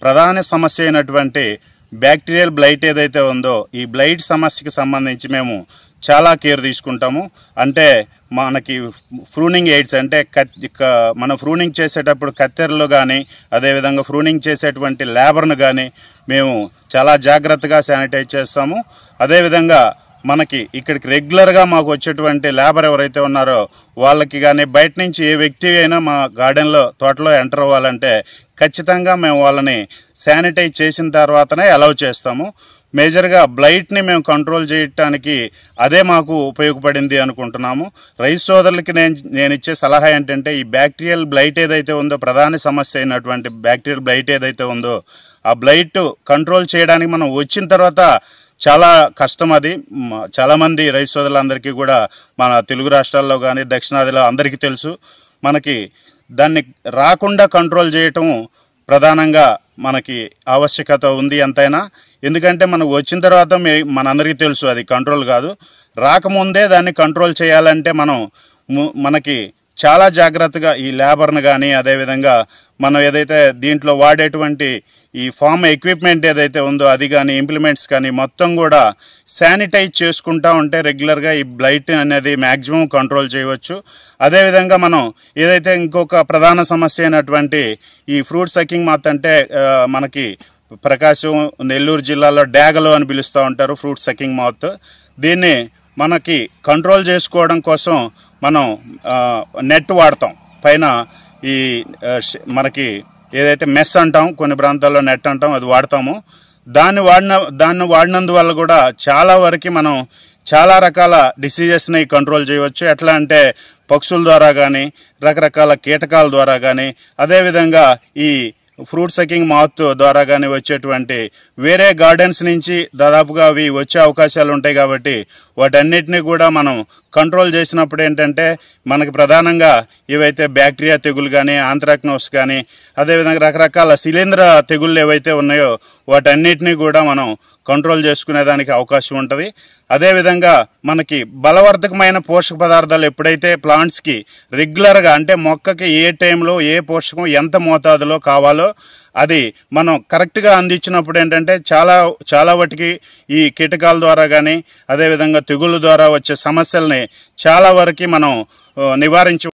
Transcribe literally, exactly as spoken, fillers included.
ప్రధాన సమస్య అయినటువంటి బ్యాక్టీరియల్ బ్లైట్ ఏదైతే ఉందో ఈ బ్లైట్ సమస్యకి సంబంధించి మేము చాలా కేర్ తీసుకుంటాము. అంటే మనకి ఫ్రూనింగ్ ఎయిడ్స్ అంటే మనం ఫ్రూనింగ్ చేసేటప్పుడు కత్తెరలు కానీ అదేవిధంగా ఫ్రూనింగ్ చేసేటువంటి లేబర్ను కానీ మేము చాలా జాగ్రత్తగా శానిటైజ్ చేస్తాము. అదేవిధంగా మనకి ఇక్కడికి రెగ్యులర్గా మాకు వచ్చేటువంటి లేబర్ ఎవరైతే ఉన్నారో వాళ్ళకి కానీ బయట నుంచి ఏ వ్యక్తి అయినా మా గార్డెన్లో తోటలో ఎంటర్ అవ్వాలంటే ఖచ్చితంగా మేము వాళ్ళని శానిటైజ్ చేసిన తర్వాతనే అలౌ చేస్తాము. మేజర్గా బ్లైట్ని మేము కంట్రోల్ చేయడానికి అదే మాకు ఉపయోగపడింది అనుకుంటున్నాము. రైతు సోదరులకి నేను నేను ఇచ్చే సలహా ఏంటంటే ఈ బ్యాక్టీరియల్ బ్లైట్ ఏదైతే ఉందో ప్రధాన సమస్య అయినటువంటి బ్యాక్టీరియల్ బ్లైట్ ఏదైతే ఉందో ఆ బ్లైట్ కంట్రోల్ చేయడానికి మనం వచ్చిన తర్వాత చాలా కష్టం. అది చాలామంది రైతు సోదరులందరికీ కూడా మన తెలుగు రాష్ట్రాల్లో కానీ దక్షిణాదిలో అందరికీ తెలుసు. మనకి దాన్ని రాకుండా కంట్రోల్ చేయటం ప్రధానంగా మనకి ఆవశ్యకత ఉంది ఎంతైనా. ఎందుకంటే మనకు వచ్చిన తర్వాత మనందరికీ తెలుసు అది కంట్రోల్ కాదు. రాకముందే దాన్ని కంట్రోల్ చేయాలంటే మనం మనకి చాలా జాగ్రత్తగా ఈ లేబర్ను కానీ అదేవిధంగా మనం ఏదైతే దీంట్లో వాడేటువంటి ఈ ఫార్మ్ ఎక్విప్మెంట్ ఏదైతే ఉందో అది కానీ ఇంప్లిమెంట్స్ కానీ మొత్తం కూడా శానిటైజ్ చేసుకుంటా ఉంటే రెగ్యులర్గా ఈ బ్లైట్ అనేది మ్యాక్సిమం కంట్రోల్ చేయవచ్చు. అదేవిధంగా మనం ఏదైతే ఇంకొక ప్రధాన సమస్య అయినటువంటి ఈ ఫ్రూట్ సకింగ్ మాత్ అంటే మనకి ప్రకాశం నెల్లూరు జిల్లాలో డ్యాగలు అని పిలుస్తూ ఉంటారు ఫ్రూట్ సకింగ్ మాత్. దీన్ని మనకి కంట్రోల్ చేసుకోవడం కోసం మనం నెట్ వాడతాం. పైన ఈ మనకి ఏదైతే మెస్ అంటాం కొన్ని ప్రాంతాల్లో నెట్ అంటాం అది వాడతాము. దాన్ని వాడిన దాన్ని వాడినందువల్ల కూడా చాలా వరకు మనం చాలా రకాల డిసీజెస్ని కంట్రోల్ చేయవచ్చు. ఎట్లా అంటే పక్షుల ద్వారా కానీ రకరకాల కీటకాల ద్వారా కానీ అదేవిధంగా ఈ ఫ్రూట్ సకింగ్ మాత్ ద్వారా కానీ వచ్చేటువంటి వేరే గార్డెన్స్ నుంచి దాదాపుగా అవి వచ్చే అవకాశాలు ఉంటాయి. కాబట్టి వాటన్నిటినీ కూడా మనం కంట్రోల్ చేసినప్పుడు ఏంటంటే మనకి ప్రధానంగా ఏవైతే బ్యాక్టీరియా తెగులు కానీ ఆంథ్రాక్నోస్ కానీ అదేవిధంగా రకరకాల శిలీంధ్ర తెగుళ్ళు ఏవైతే ఉన్నాయో వాటన్నిటినీ కూడా మనం కంట్రోల్ చేసుకునేదానికి అవకాశం ఉంటుంది. అదేవిధంగా మనకి బలవర్ధకమైన పోషక పదార్థాలు ఎప్పుడైతే ప్లాంట్స్కి రెగ్యులర్గా అంటే మొక్కకి ఏ టైంలో ఏ పోషకం ఎంత మోతాదులో కావాలో అది మనం కరెక్ట్గా అందించినప్పుడు ఏంటంటే చాలా చాలా వాటికి ఈ కీటకాల ద్వారా కానీ అదేవిధంగా తెగుళ్ళ ద్వారా వచ్చే సమస్యల్ని చాలా వరకు మనం నివారించ